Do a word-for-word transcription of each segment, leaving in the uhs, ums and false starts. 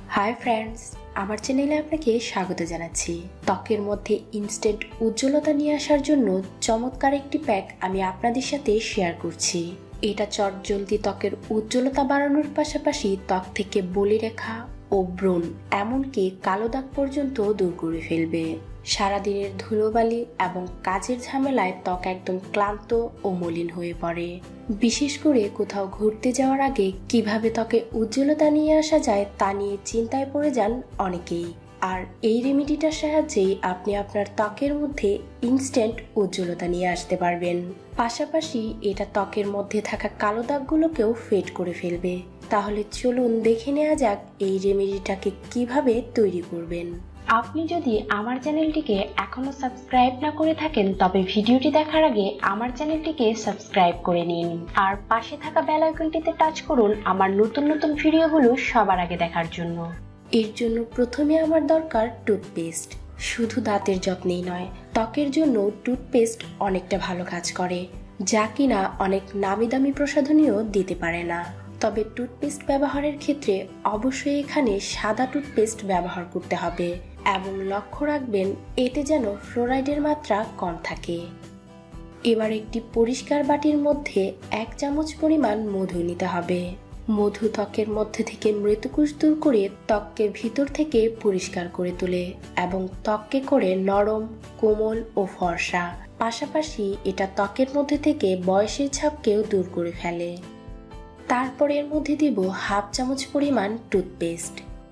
Hi friends, আমার চ্যানেলে আপনাকে স্বাগত জানাচ্ছি। ত্বকের মধ্যে ইনস্ট্যান্ট উজ্জ্বলতা নিয়ে আসার জন্য চমৎকার একটি প্যাক আমি আপনাদের সাথে শেয়ার করছি। এটা চটজলদি ত্বকের উজ্জ্বলতা বাড়ানোর পাশাপাশি ত্বক থেকে বলিরেখা ও ব্রণ এমনকি কালো দাগ পর্যন্ত দূর করে ফেলবে। সারাদিনের ধুলোবালি এবং কাজের ঝামেলায় ত্বক একদম ক্লান্ত ও মলিন হয়ে পড়ে। বিশেষ করে কোথাও ঘুরতে যাওয়ার আগে কিভাবে ত্বকে উজ্জ্বলতা নিয়ে আসা যায় তা নিয়ে চিন্তায় পড়ে যান অনেকেই। আর এই রেমেডিটার সাহায্যেই আপনি আপনার ত্বকের মধ্যে ইনস্ট্যান্ট উজ্জ্বলতা নিয়ে আসতে পারবেন। পাশাপাশি এটা ত্বকের মধ্যে থাকা কালো দাগগুলোকেও ফেড করে ফেলবে। তাহলে চলুন দেখে নেওয়া যাক এই রেমেডিটাকে কিভাবে তৈরি করবেন। আপনি যদি আমার চ্যানেলটিকে এখনো সাবস্ক্রাইব না করে থাকেন তবে ভিডিওটি দেখার আগে আমার চ্যানেলটিকে সাবস্ক্রাইব করে নিন আর পাশে থাকা বেল আইকনটিতে টাচ করুন আমার নতুন নতুন ভিডিওগুলো সবার আগে দেখার জন্য। এর জন্য প্রথমে আমার দরকার টুথপেস্ট। শুধু দাঁতের যত্নেই নয়, ত্বকের জন্য টুথপেস্ট অনেকটা ভালো কাজ করে, যা কিনা অনেক নামি দামি প্রসাধনীও দিতে পারে না। তবে টুথপেস্ট ব্যবহারের ক্ষেত্রে অবশ্যই এখানে সাদা টুথপেস্ট ব্যবহার করতে হবে এবং লক্ষ্য রাখবেন এতে যেন ফ্লোরাইডের মাত্রা কম থাকে। এবার একটি পরিষ্কার বাটির মধ্যে এক চামচ পরিমাণ মধু নিতে হবে। মধু ত্বকের মধ্যে থেকে মৃতকোষ দূর করে ত্বককে ভিতর থেকে পরিষ্কার করে তোলে এবং ত্বককে করে নরম, কোমল ও ফর্সা। পাশাপাশি এটা ত্বকের মধ্যে থেকে বয়সের ছাপকেও দূর করে ফেলে। তারপর এর মধ্যে দিব হাফ চামচ পরিমাণ টুথপেস্ট।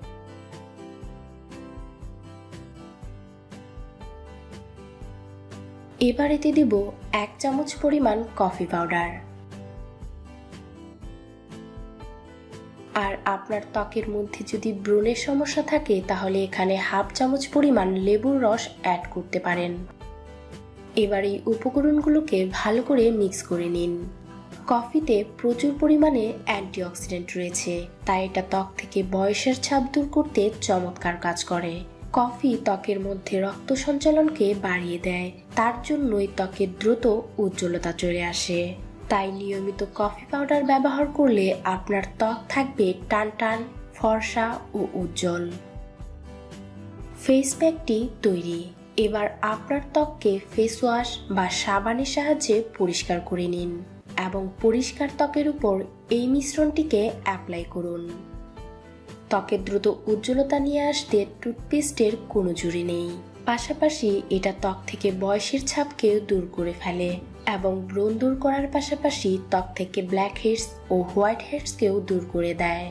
এবার এতে দিব এক চামচ পরিমাণ কফি পাউডার। আর আপনার ত্বকের মধ্যে যদি ব্রণের সমস্যা থাকে তাহলে এখানে হাফ চামচ পরিমাণ লেবুর রস অ্যাড করতে পারেন। এবার এই উপকরণগুলোকে ভালো করে মিক্স করে নিন। কফিতে প্রচুর পরিমাণে অ্যান্টিঅক্সিডেন্ট রয়েছে, তাই এটা ত্বক থেকে বয়সের ছাপ দূর করতে চমৎকার কাজ করে। কফি ত্বকের মধ্যে রক্ত সঞ্চালনকে বাড়িয়ে দেয়, তার জন্যই ত্বকে দ্রুত উজ্জ্বলতা চলে আসে। তাই নিয়মিত কফি পাউডার ব্যবহার করলে আপনার ত্বক থাকবে টান টান, ফর্সা ও উজ্জ্বল। ফেস প্যাকটি তৈরি। এবার আপনার ত্বককে ফেস ওয়াশ বা সাবানের সাহায্যে পরিষ্কার করে নিন এবং পরিষ্কার ত্বকের উপর এই মিশ্রণটিকে অ্যাপ্লাই করুন। ত্বকে দ্রুত উজ্জ্বলতা নিয়ে আসতে টুথপেস্টের কোনো জুড়ি নেই। পাশাপাশি এটা ত্বক থেকে বয়সের ছাপকেও দূর করে ফেলে এবং ব্রণ দূর করার পাশাপাশি ত্বক থেকে ব্ল্যাক হেডস ও হোয়াইট হেডসকেও দূর করে দেয়।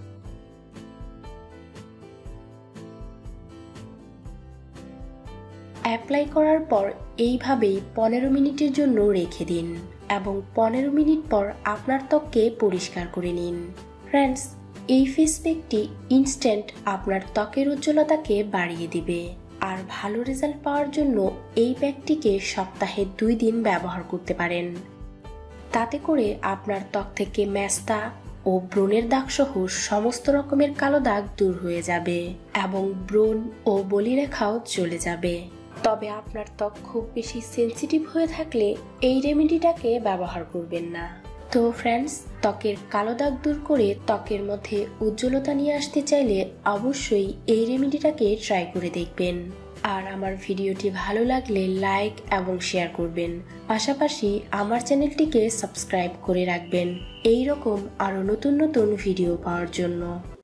অ্যাপ্লাই করার পর এইভাবেই পনেরো মিনিটের জন্য রেখে দিন এবং পনেরো মিনিট পর আপনার ত্বককে পরিষ্কার করে নিন। ফ্রেন্ডস, এই ফেস প্যাকটি ইনস্ট্যান্ট আপনার ত্বকের উজ্জ্বলতাকে বাড়িয়ে দিবে। আর ভালো রেজাল্ট পাওয়ার জন্য এই প্যাকটিকে সপ্তাহে দুই দিন ব্যবহার করতে পারেন। তাতে করে আপনার ত্বক থেকে মেস্তা ও ব্রণের দাগ সহ সমস্ত রকমের কালো দাগ দূর হয়ে যাবে এবং ব্রণ ও বলিরেখাও চলে যাবে। তবে আপনার ত্বক খুব বেশি সেন্সিটিভ হয়ে থাকলে এই রেমেডিটাকে ব্যবহার করবেন না। তো ফ্রেন্ডস, ত্বকের কালো দাগ দূর করে ত্বকের মধ্যে উজ্জ্বলতা নিয়ে আসতে চাইলে অবশ্যই এই রেমেডিটাকে ট্রাই করে দেখবেন। আর আমার ভিডিওটি ভালো লাগলে লাইক এবং শেয়ার করবেন। পাশাপাশি আমার চ্যানেলটিকে সাবস্ক্রাইব করে রাখবেন এই রকম আরো নতুন নতুন ভিডিও পাওয়ার জন্য।